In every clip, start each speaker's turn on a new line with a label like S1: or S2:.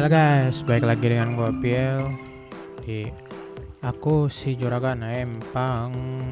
S1: Halo guys, balik lagi dengan gua Piel di aku si Juragan Empang.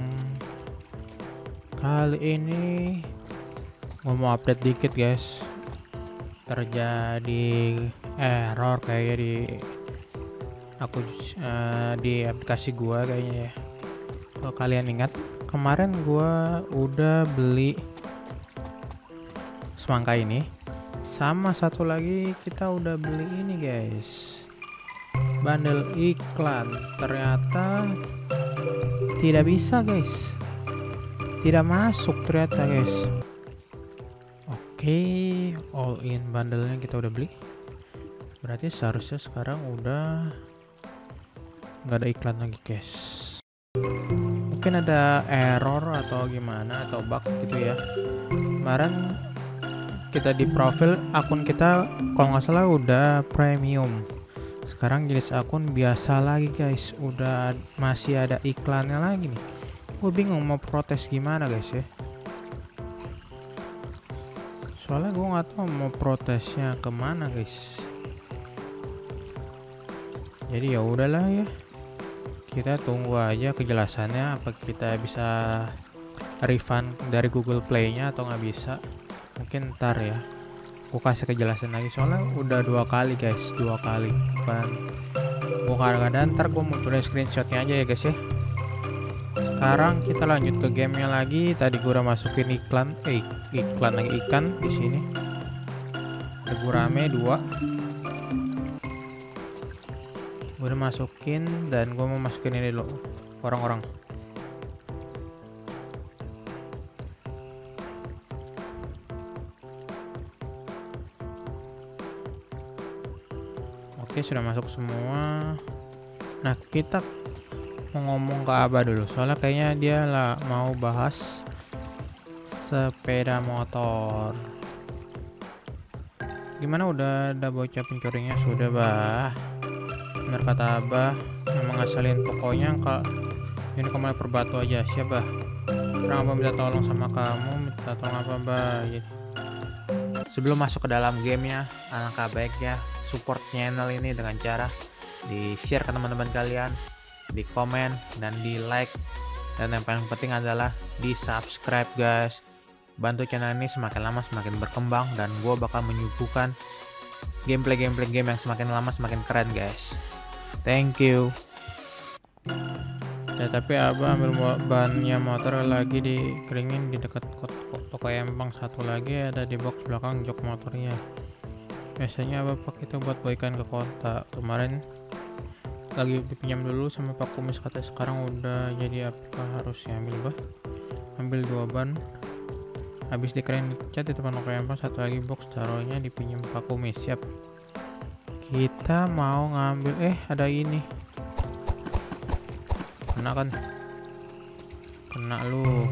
S1: Kali ini gua mau update dikit guys. Terjadi error kayaknya di aku di aplikasi gua kayaknya ya. Kalau kalian ingat, kemarin gua udah beli semangka ini. Sama satu lagi kita udah beli ini guys, bundle iklan. Ternyata tidak bisa guys, tidak masuk ternyata guys. Oke, all in bundle-nya kita udah beli, berarti seharusnya sekarang udah nggak ada iklan lagi guys. Mungkin ada error atau gimana atau bug gitu ya. Kemarin kita di profil akun kita kalau nggak salah udah premium, sekarang jadi akun biasa lagi guys, udah masih ada iklannya lagi nih. Gue bingung mau protes gimana guys ya, soalnya gue nggak tahu mau protesnya kemana guys. Jadi ya udahlah ya, kita tunggu aja kejelasannya, apa kita bisa refund dari Google Play nya atau nggak bisa. Mungkin ntar ya aku kasih kejelasan lagi, soalnya udah 2 kali guys, 2 kali bukan kadang ntar gue munculin screenshotnya aja ya guys ya. Sekarang kita lanjut ke gamenya lagi. Tadi gue udah masukin iklan lagi, ikan di sini ada gurame 2 gue udah masukin, dan gue mau masukin ini dulu, orang-orang. Oke, sudah masuk semua. Nah, kita mau ngomong ke Abah dulu, soalnya kayaknya dia lah mau bahas sepeda motor. Gimana, udah ada bocah pencurinya? Sudah bah, bener kata Abah, memang ngasalin pokoknya. Kalau ini kembali perbatu aja. Siapa? Orang Abah minta tolong sama kamu, minta tolong apa bah? Sebelum masuk ke dalam gamenya, alangkah baiknya support channel ini dengan cara di share ke teman-teman kalian, di komen, dan di like, dan yang paling penting adalah di subscribe guys. Bantu channel ini semakin lama semakin berkembang, dan gue bakal menyuguhkan gameplay game yang semakin lama semakin keren guys. Thank you. Ya, tapi Abah ambil bannya motor lagi dikeringin di dekat toko Empang. Satu lagi ada di box belakang jok motornya. Biasanya Abah pakai itu buat baikan ke kota. Kemarin lagi dipinjam dulu sama Pak Kumis, katanya sekarang udah jadi apa harusnya ambil bah. Ambil 2 ban, habis dikeringin dicat di depan toko Empang. Satu lagi box taruhnya dipinjam Pak Kumis. Siap. Kita mau ngambil, ada ini. Kena kan? Kena lu.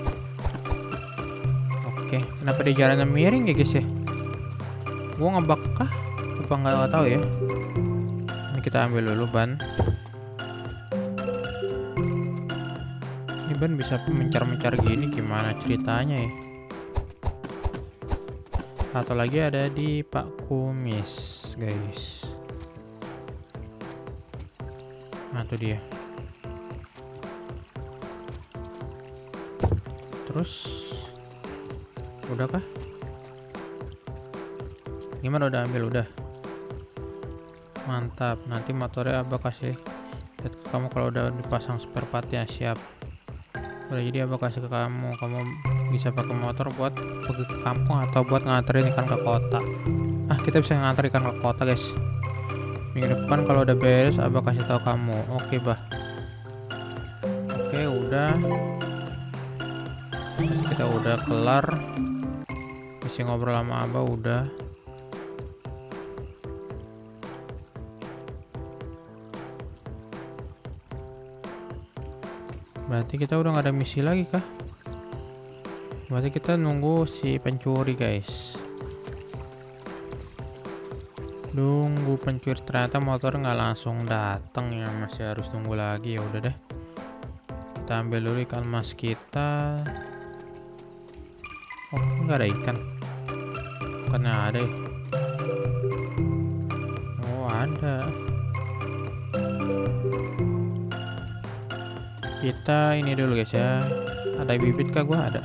S1: Oke, kenapa di jalannya miring ya guys ya? Gua ngebak kah? Apa nggak tahu ya. Ini kita ambil dulu ban. Ini ban bisa mencar-mencar gini, gimana ceritanya ya? Atau lagi ada di Pak Kumis guys. Nah tuh dia. Terus udah kah? Gimana, udah ambil? Udah, mantap. Nanti motornya Abah kasih lihat ke kamu kalau udah dipasang spare partnya. Siap. Udah, jadi Abah kasih ke kamu bisa pakai motor buat pergi ke kampung atau buat nganterin ikan ke kota. Kita bisa nganter ikan ke kota guys. Minggu depan kalau udah beres Abah kasih tahu kamu. Oke bah. Oke, udah. Kita udah kelar isi ngobrol sama Abah, udah. Berarti kita udah nggak ada misi lagi kah? Berarti kita nunggu si pencuri guys. Nunggu pencuri, ternyata motor nggak langsung datang ya, masih harus tunggu lagi. Ya udah deh, kita ambil dulu ikan mas kita. Oh, nggak ada ikan. Bukannya ada ya? ada. Kita ini dulu guys ya. Ada bibit kah? Gua ada.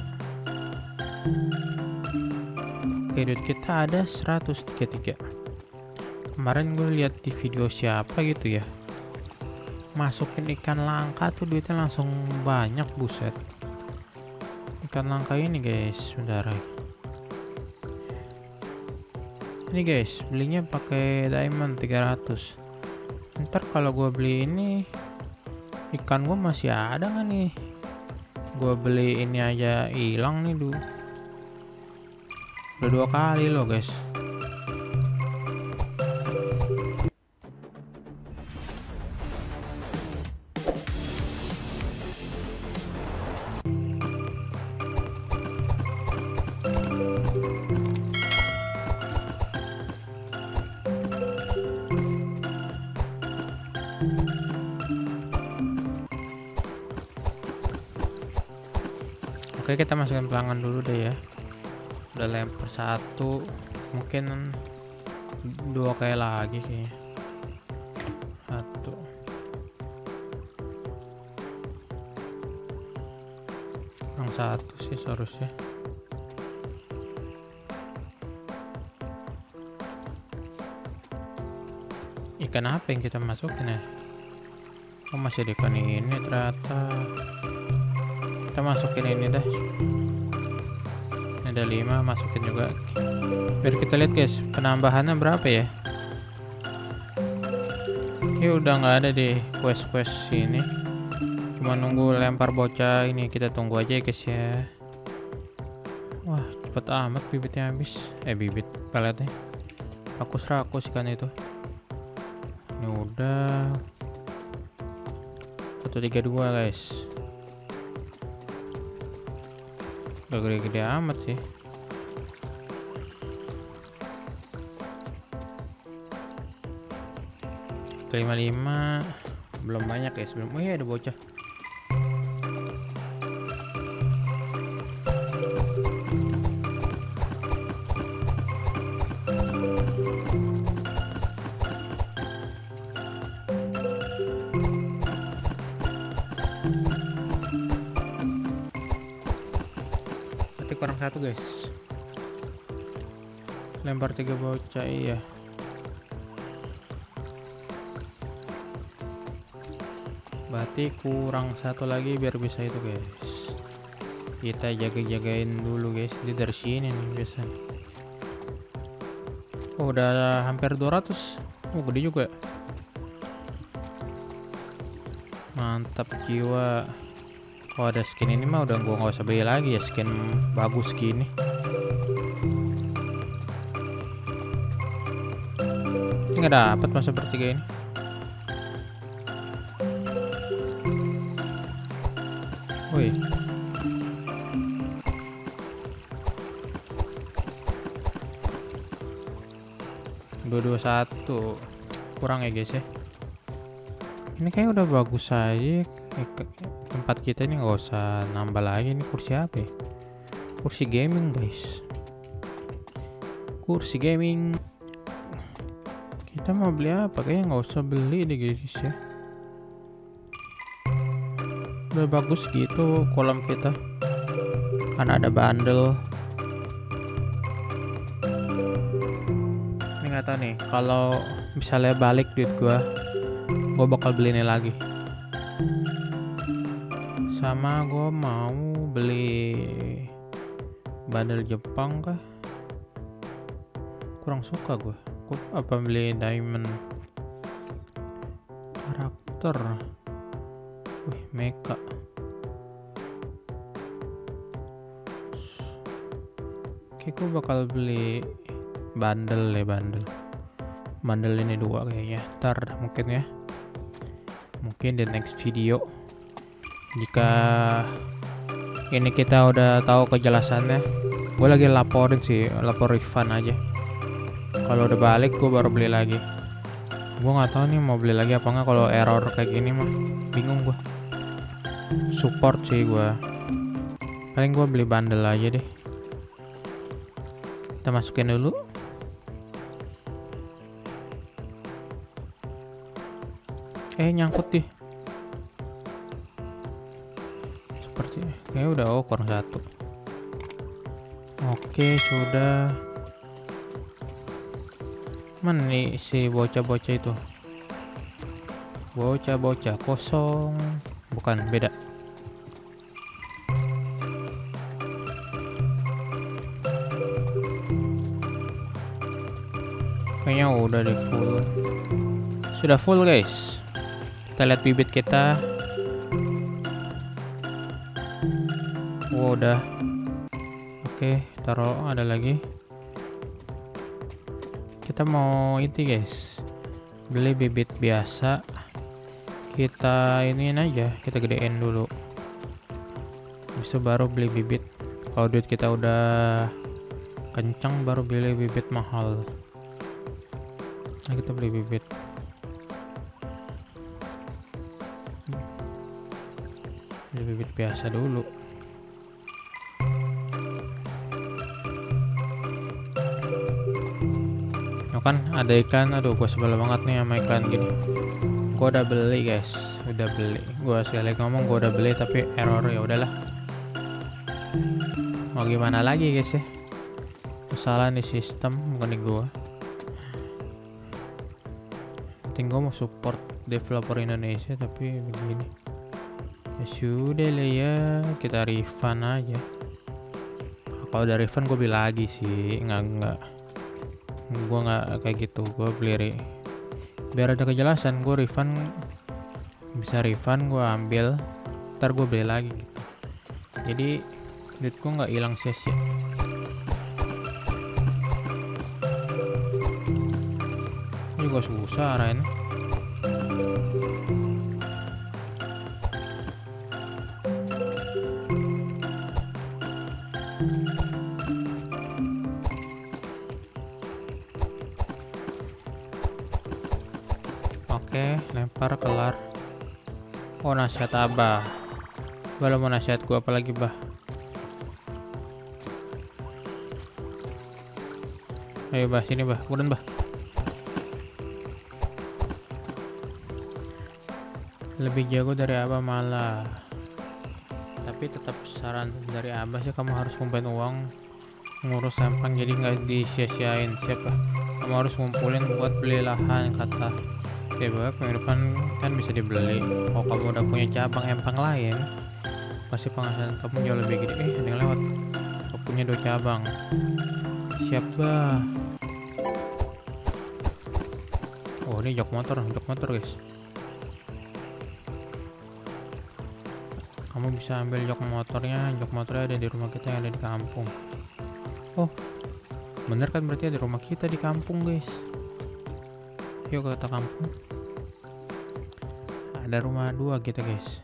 S1: Oke, duit kita ada 133. Kemarin gue lihat di video siapa gitu ya, masukin ikan langka tuh duitnya langsung banyak, buset. Ikan langka ini guys, bentar. Ini guys, belinya pakai diamond 300. Ntar kalau gue beli ini, ikan gue masih ada nggak nih? Gue beli ini aja hilang nih dulu. Udah 2 kali loh guys. Oke, kita masukkan pelanggan dulu deh ya. Udah lempar 1, mungkin 2 kali lagi kayaknya. 1. Yang 1 sih seharusnya. Ikan apa yang kita masukin ya? Oh, masih ada ikan ini ternyata. Kita masukin ini dah. Ada 5, masukin juga. Biar kita lihat guys, penambahannya berapa ya. Oke, udah nggak ada deh quest-quest sini. Cuma nunggu lempar bocah ini. Kita tunggu aja ya guys ya. Wah, cepet amat bibitnya habis. Bibit peletnya. Rakus-rakus ikan itu. Ini udah 132 guys. Udah gede-gede amat sih. Ke 55 belum banyak ya sebelum. Oh iya, ada bocah. Kurang 1 guys. Lempar 3 bocah, iya. Berarti kurang 1 lagi biar bisa itu guys. Kita jaga-jagain dulu guys. Dia dari sini nih biasanya. Oh, udah hampir 200. Oh, gede juga. Mantap jiwa. Oh, ada skin ini mah udah gua nggak usah beli lagi ya, skin bagus gini. Ini nggak dapat masa bertiga ini. Woi. Dua 21 kurang ya guys ya. Ini kayak udah bagus aja. Tempat kita ini nggak usah nambah lagi. Ini kursi apa ya? Kursi gaming guys. Kursi gaming. Kita mau beli apa? Kayaknya nggak usah beli deh guys ya. Udah bagus gitu kolam kita. Kan ada bundle. Ini nggak tahu nih. Kalau misalnya balik duit gua bakal beli ini lagi. Sama gue mau beli bundle Jepang kah? Kurang suka gue apa beli diamond karakter. Wih, mecha. Oke, gue bakal beli bundle ya, bundle ini 2 kayaknya. Ntar mungkin ya, mungkin di next video jika ini kita udah tahu kejelasannya. Gue lagi laporin sih, lapor refund aja. Kalau udah balik gue baru beli lagi. Gue nggak tahu nih mau beli lagi apa nggak. Kalau error kayak gini mah bingung gue. Support sih gue. Paling gue beli bundle aja deh. Kita masukin dulu. Nyangkut deh. Seperti kayaknya udah kurang satu. Oke, sudah. Mana nih si bocah-bocah itu? Bocah-bocah kosong. Bukan, beda. Kayaknya udah di full. Sudah full guys. Kita lihat bibit kita. Udah. Oke, taruh, ada lagi. Kita mau itu guys, beli bibit biasa. Kita iniin aja, kita gedein dulu. Bisa baru beli bibit. Kalau duit kita udah kencang baru beli bibit mahal. Nah, kita beli bibit. Beli bibit biasa dulu. Kan ada iklan, aduh gue sebel banget nih sama iklan gini. Gue udah beli guys, udah beli. Gue sekali ngomong gue udah beli tapi error, ya udahlah. Mau gimana lagi guys ya? Kesalahan di sistem bukan di gue. Penting gue mau support developer Indonesia tapi begini. Ya sudah lah ya, kita refund aja. Kalau udah refund gue beli lagi sih, enggak. Gue nggak kayak gitu, gue beli biar ada kejelasan. Gue refund, bisa refund gue ambil, ntar gue beli lagi gitu. Jadi duit gue nggak hilang sia-sia. Ini gue susah arahin. Oke, lempar, kelar. Oh, nasihat abah. Kalau mau nasihat gua apa lagi, bah? Ayo bah, sini bah, buruan bah. Lebih jago dari abah malah. Tapi tetap saran dari abah sih, kamu harus ngumpulin uang ngurus sampang, jadi nggak disia-siain. Siapa? Kamu harus ngumpulin buat beli lahan, kata Dewa. Minggu depan kan bisa dibeli. Kalau kamu udah punya cabang empang lain, pasti penghasilan kamu jauh lebih gede. Ada yang lewat. Kau punya 2 cabang. Siap bah. Oh, ini jok motor guys. Kamu bisa ambil jok motornya ada di rumah kita yang ada di kampung. Oh, bener kan, berarti ada rumah kita di kampung guys. Yuk ke kota kampung. Ada rumah 2 kita guys.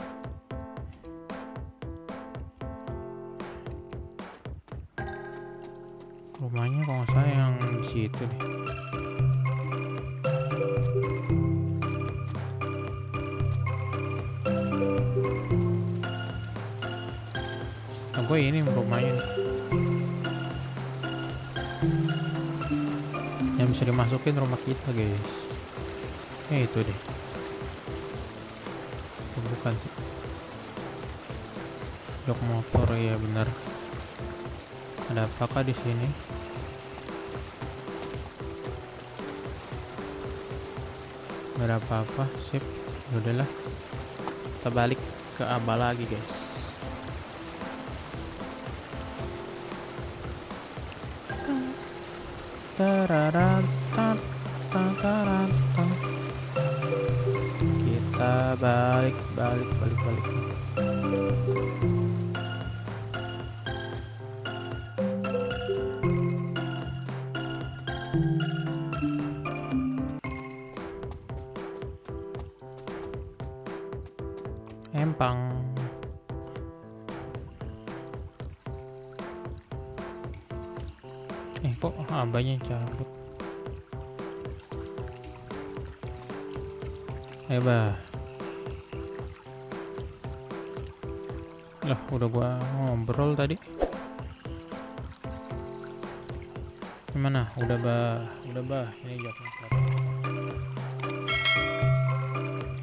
S1: Rumahnya kalau nggak salah yang di situ deh. Gue ini rumahnya nih. Yang bisa dimasukin rumah kita guys. Itu deh. Bukan sih. Jok motor, ya benar. Ada apakah di sini? Gak ada apa-apa, sip. Udahlah. Kita balik ke Abah lagi guys. Kita balik. Empang. Kok abahnya cabut? Bah. Lah, udah gua ngobrol tadi. Gimana? Udah bah. Ini jawab motor.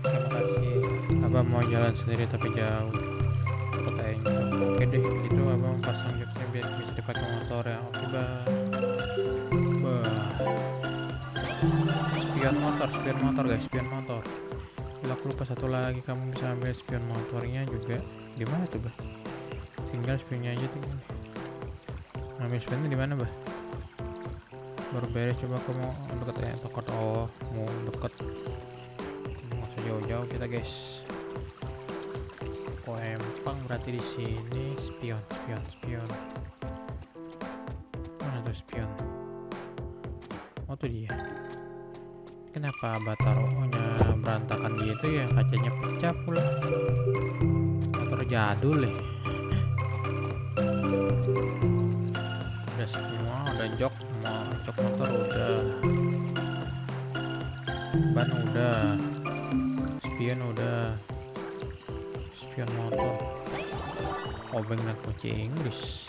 S1: Abang mau jalan sendiri tapi jauh kotanya. Oke deh, itu abang pasang joknya biar bisa dipakai motor ya. Oke bah. Spion motor guys, spion motor. Gila, aku lupa satu lagi, kamu bisa ambil spion motornya juga. Di mana tuh bah? Tinggal spionnya aja tinggal. Ambil spionnya di mana bah? Baru beres. Coba aku mau deket ya toko. Oh, mau deket, nggak usah jauh-jauh kita guys. Oh, empang berarti di sini. Spion. Mana tuh spion? Oh tuh dia. Kenapa abah taruhnya berantakan gitu ya? Kacanya pecah pula. Motor jadul ya. Udah semua, udah jok motor udah, ban udah, spion udah, spion motor, obeng dan kunci Inggris.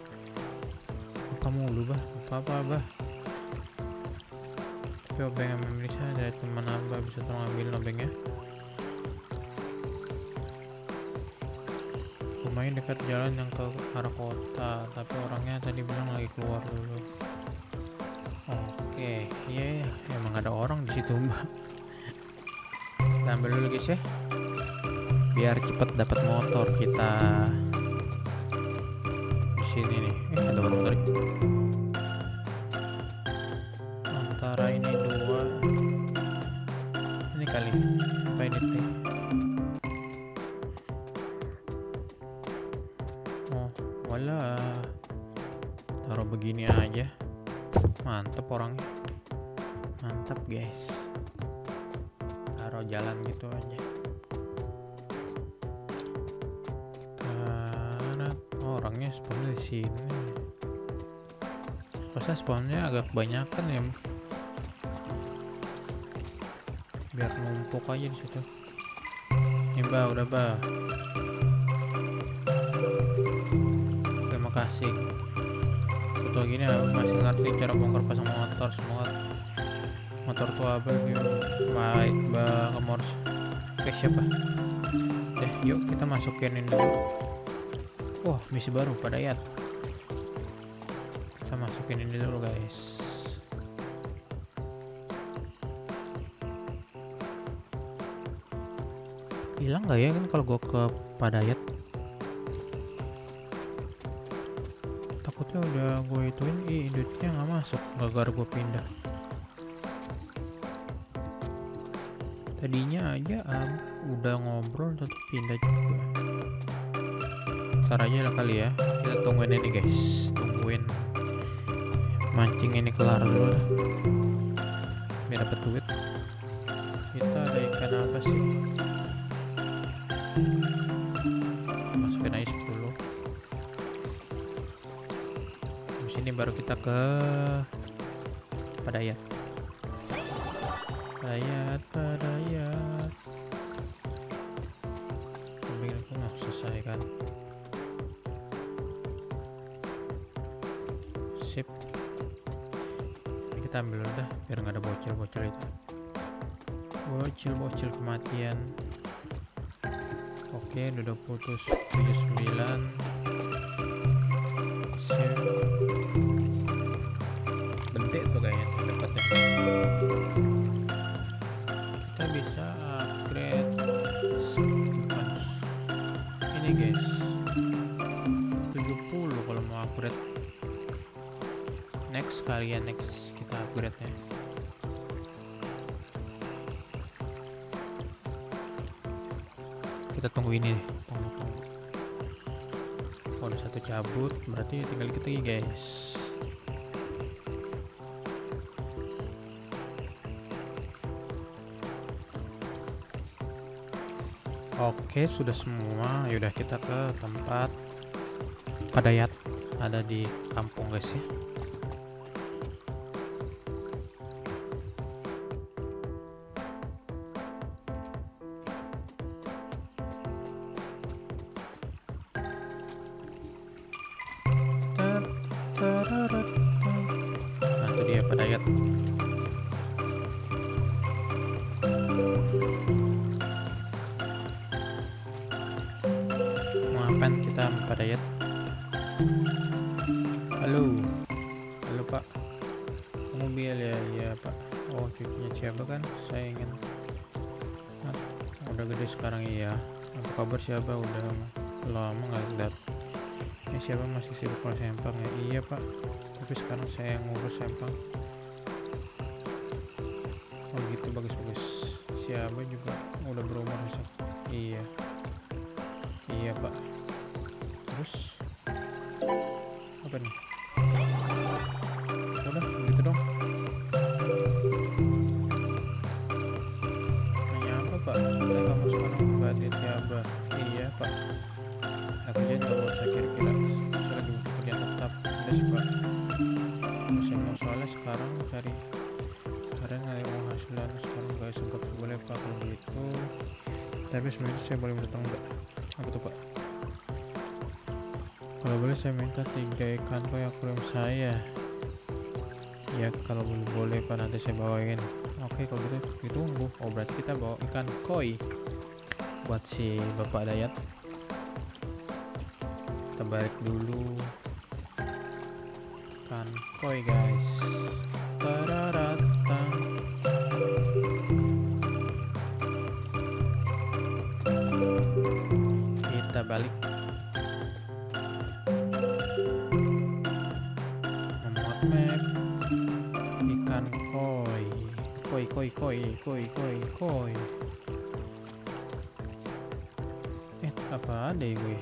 S1: Kamu lu bah, apa bah? Tapi obeng yang Inggrisnya dari teman abah, bisa tolong ambil obengnya. Lumayan dekat jalan yang ke arah kota, tapi orangnya tadi bilang lagi keluar dulu. Oke, iya, emang ada orang di situ mbak. Kita ambil dulu guys ya, biar cepet dapat motor kita. Di sini nih, ada orang tadi. Antara ini dua, ini kali apa ini teh? Wala, taruh begini aja. Mantep orangnya, mantap guys. Taruh jalan gitu aja. Orangnya spawnnya di sini. Masa spawnnya agak kebanyakan ya? Biar numpuk aja di situ. Ini bah, udah bah. Kasih foto gini ya, masih ngerti cara bongkar pasang motor. Semua motor tua apa gitu. Baik bah, kamu harus. Oke siapa deh, yuk kita masukin ini dulu. Wah, misi baru Padayat. Kita masukin ini dulu guys. Hilang nggak ya kan kalau gua ke Padayat? Takutnya udah gue ituin, duitnya nggak masuk gara-gara gue pindah. Tadinya aja udah ngobrol tetap pindah juga. Ntar aja lah kali ya, kita tungguin ini guys, tungguin mancing ini kelar dulu lah, biar dapet duit. Kita ada ikan apa sih? Masukin aja dulu. Ini baru kita ke Padayat. Bikin aku nggak selesai kan? Sip. Ini kita ambil udah, biar nggak ada bocil itu. Bocil kematian. Oke, udah putus 79. Sip. Bentik tuh kayaknya dapatnya. Kita bisa upgrade ini guys, 70 kalau mau upgrade. Next kita upgrade nya. Kita tunggu ini nih, tunggu. Kalau satu cabut berarti tinggal kita lagi guys. Oke, sudah semua. Yaudah kita ke tempat Padayat, ada di kampung guys ya. Nah, itu dia Padayat. hitam pada ya. Halo pak, mobil ya? Iya pak. Oh cucunya siapa kan, saya ingin udah gede sekarang. Iya, apa kabar siapa, udah lama nggak lihat. Ini siapa, masih sibuk ngurus sempang ya? Iya pak, tapi sekarang saya yang ngurus sempang. Oh gitu, bagus. Siapa juga udah berumur besar. Iya pak. Terus apa nih? Udah gitu dong. Nanya apa pak? Saya kamu sekarang mbak Tiaba. Iya pak, aku jadi nggak usah kira-kira, saya lagi butuh kerja tetap. Udah sih pak, saya mau soalnya sekarang cari uang hasilan sekarang gak sempat. Boleh pak kalau gitu, tapi sebenarnya saya boleh minta enggak? Apa tuh pak? Kalau boleh saya minta 3 ikan koi akuarium saya. Ya kalau boleh pak, nanti saya bawain. Oke kalau gitu ditunggu. Oh berarti kita bawa ikan koi buat si bapak Dayat. Kita balik dulu ikan koi guys. Tararatang. Kita balik memuat map. Ikan koi. Apa ada ya gue?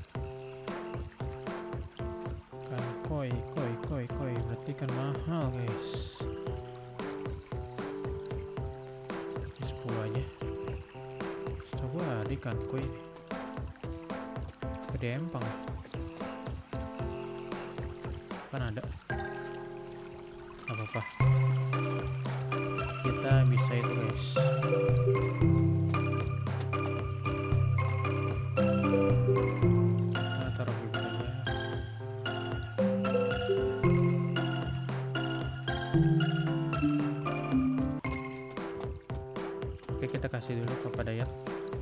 S1: Ikan koi. Berarti kan mahal guys. 10 aja. Coba ada ikan koi. Gede empang kan ada. Apa-apa, kita bisa itu guys. Kita taruh di aja. Oke kita kasih dulu kepada Dayat.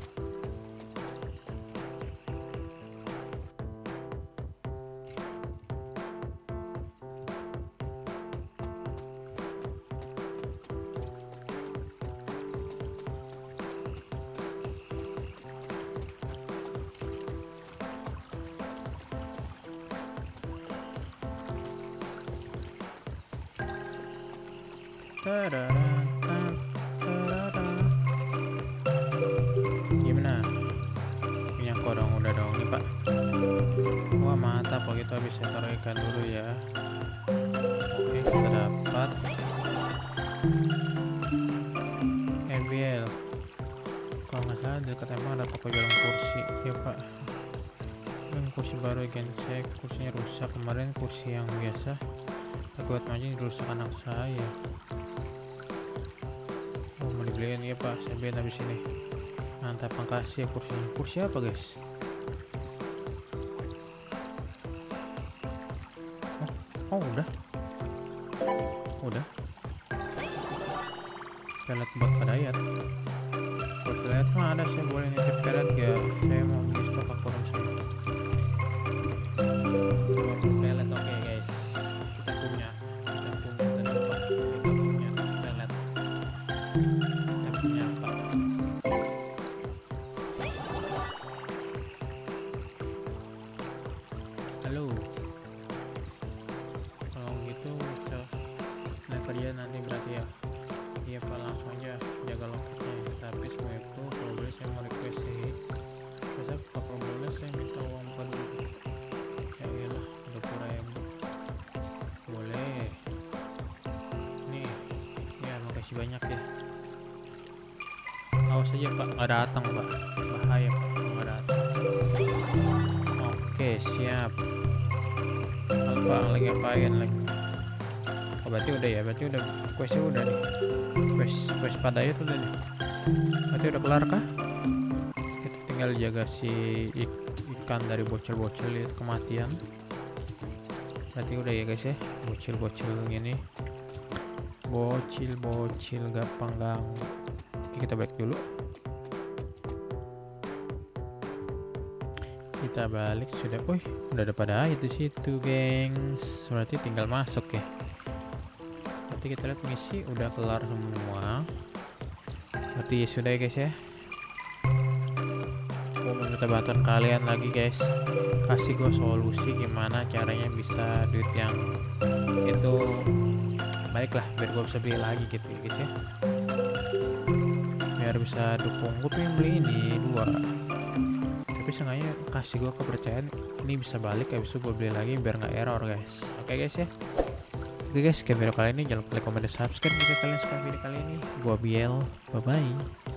S1: Gimana? Minyak kodong udah dong nih pak. Wah mantap, kalau gitu habis saya taruh ikan dulu ya. Oke kita dapat EBL. Kalau nggak salah dekat emang ada toko jualan kursi ya pak. Ini kursi baru gencek, kursinya rusak. Kemarin kursi yang biasa buat mancing rusak anak saya. Oh mau dibeliin ya pak, saya beliin habis ini. Mantap, makasih ya kursinya. Kursi apa guys? Oh udah pelet buat Dayat. Kalau pelet mah ada, saya boleh nitip pelet ya. Saya mau beli stok akuarium saya. Pelet oke guys, kita punya pelet. Kita punya apa? Halo. Kalau gitu kerja nanti berarti ya. Iya pak, langsung aja jaga loketnya. Tapi semua itu kalau boleh saya mau request sih, biasa kalau boleh saya minta uang per ya iyalah 20.000 boleh nih ya. Makasih banyak ya. Awas aja pak nggak datang pak, bahaya pak nggak datang. Oke siap. Halo pak, lagi ngapain lagi? Oh berarti udah ya, berarti udah questnya udah nih. Quest pada itu udah nih. Berarti udah kelar kah? Kita tinggal jaga si ikan dari bocil-bocil itu kematian. Berarti udah ya guys ya, bocil-bocil ini. Bocil gampang ganggu. Oke kita balik dulu. Kita balik sudah. Udah ada pada air di situ, gengs. Berarti tinggal masuk ya. Berarti kita lihat misi udah kelar semua. Berarti ya sudah ya guys ya. Aku meminta bantuan kalian lagi guys. Kasih gue solusi gimana caranya bisa duit yang itu baiklah, biar gue bisa beli lagi gitu ya guys ya. Biar bisa dukung. Gue pengen beli ini 2. Tapi sengaja kasih gue kepercayaan ini bisa balik, habis itu gue beli lagi biar nggak error guys. Oke guys ya. Oke guys, ke video kali ini jangan lupa like, comment, dan subscribe jika kalian suka video kali ini. Gua Biel, bye bye.